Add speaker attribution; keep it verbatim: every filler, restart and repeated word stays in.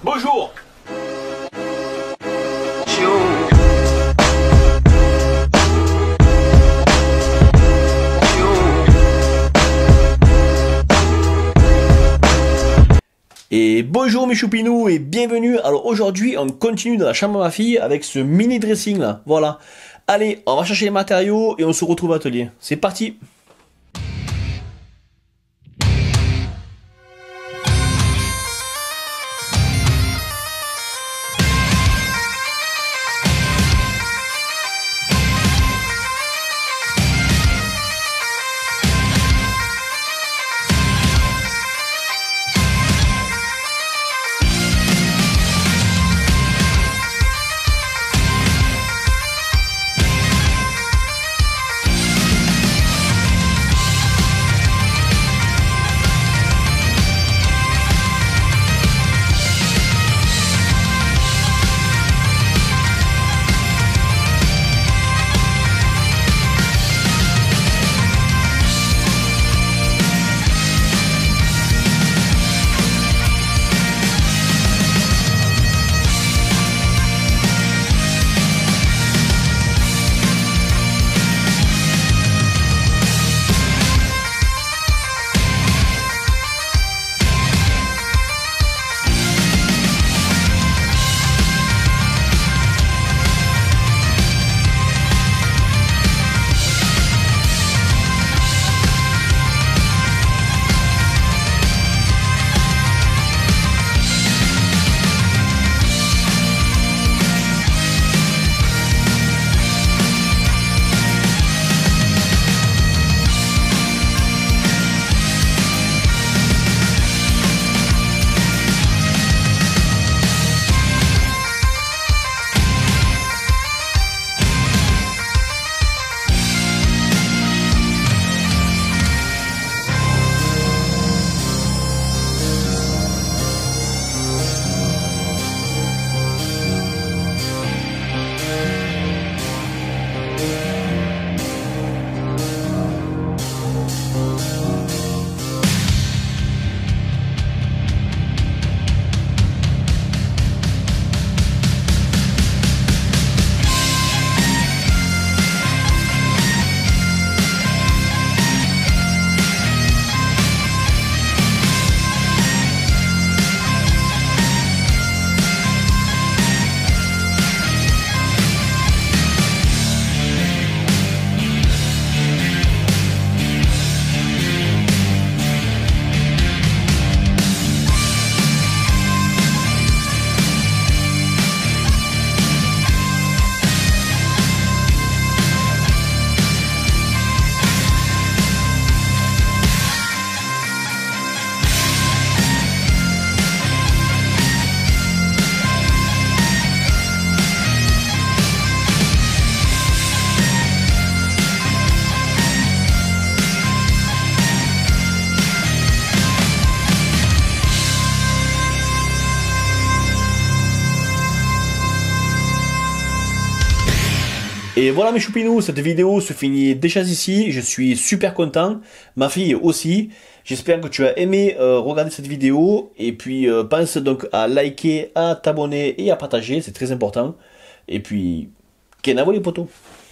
Speaker 1: Bonjour. Et bonjour mes choupinous et bienvenue. Alors aujourd'hui on continue dans la chambre de ma fille avec ce mini dressing là. Voilà. Allez, on va chercher les matériaux et on se retrouve à l'atelier. C'est parti. Et voilà mes choupinous, cette vidéo se finit déjà ici, je suis super content, ma fille aussi. J'espère que tu as aimé euh, regarder cette vidéo, et puis euh, pense donc à liker, à t'abonner et à partager, c'est très important. Et puis, kenavo les potos.